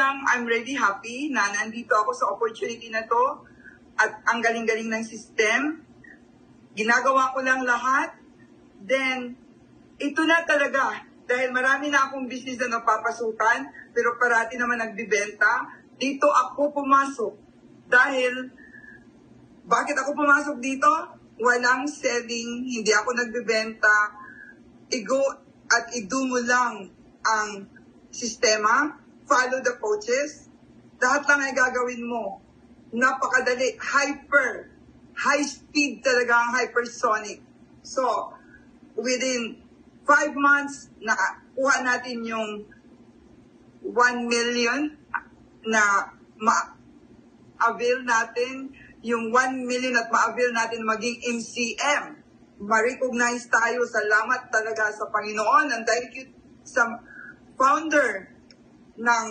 lang, I'm really happy na nandito ako sa opportunity na to at ang galing-galing ng system. Ginagawa ko lang lahat. Then, ito na talaga. Dahil marami na akong business na napapasukan, pero parati naman nagbibenta. Dito ako pumasok. Dahil, bakit ako pumasok dito? Walang selling, hindi ako nagbibenta. I-go at i-do mo lang ang sistema. Follow the coaches. Lahat lang ay gagawin mo. Napakadali. High speed talaga ang hypersonic. So, within 5 months, nakuha natin yung 1 million na ma-avail natin, yung 1 million at ma-avail natin maging MCM. Ma-recognize tayo. Salamat talaga sa Panginoon. And thank you sa founder ng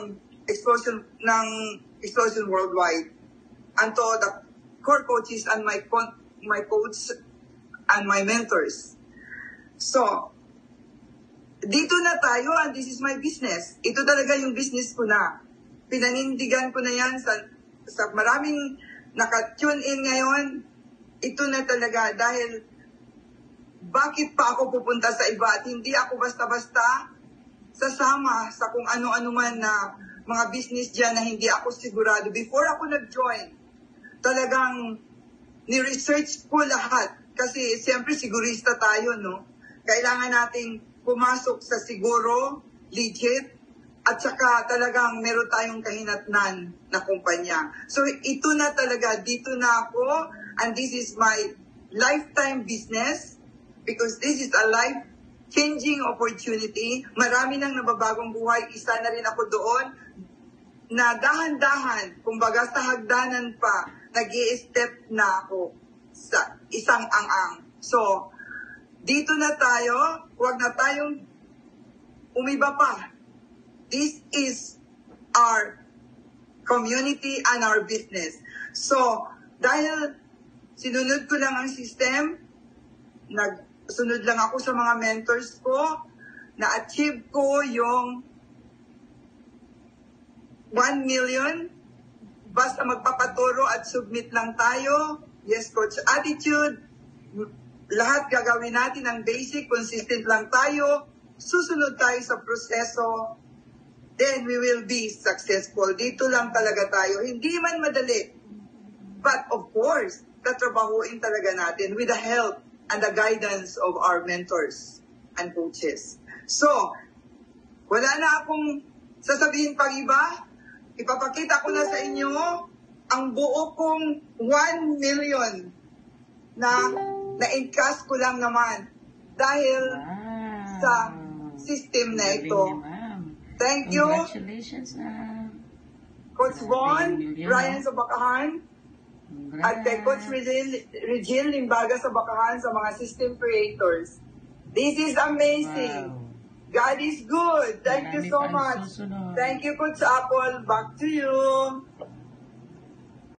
Explosion Worldwide. And to the core coaches and my coach and my mentors. So, dito na tayo and this is my business. Ito talaga yung business ko na. Pinanindigan ko na yan sa maraming naka-tune in ngayon. Ito na talaga dahil bakit pa ako pupunta sa iba at hindi ako basta-basta sasama sa kung ano-ano man na mga business dyan na hindi ako sigurado. Before ako nag-join, talagang ni-research ko lahat. Kasi siyempre sigurista tayo, no? Kailangan nating pumasok sa siguro, legit, at saka talagang meron tayong kahinatnan na kumpanya. So ito na talaga, dito na ako, and this is my lifetime business because this is a life-changing opportunity. Marami nang nababagong buhay, isa na rin ako doon, na dahan-dahan, kumbaga sa hagdanan pa, nag-i-step na ako sa isang ang-ang. So, dito na tayo, huwag na tayong umiba pa. This is our community and our business. So, dahil sinunod ko lang ang system, nagsunod lang ako sa mga mentors ko, na-achieve ko yung 1 million, basta magpapaturo at submit lang tayo. Yes, Coach Attitude. Lahat gagawin natin ang basic, consistent lang tayo. Susunod tayo sa proseso. Then we will be successful. Dito lang talaga tayo. Hindi man madali. But of course, tatrabahuin talaga natin with the help and the guidance of our mentors and coaches. So, wala na akong sasabihin pang iba. Ipapakita ko na sa inyo ang buo kong 1 million na na-encash ko lang naman dahil sa system na ito. Thank you. Congratulations, Coach Von, Ryan sa Bakahan, at kay Coach Regine Limbaga sa Bakahan sa mga system creators. This is amazing. Wow. God is good. Thank you so much. Thank you, Coach Apple. Back to you.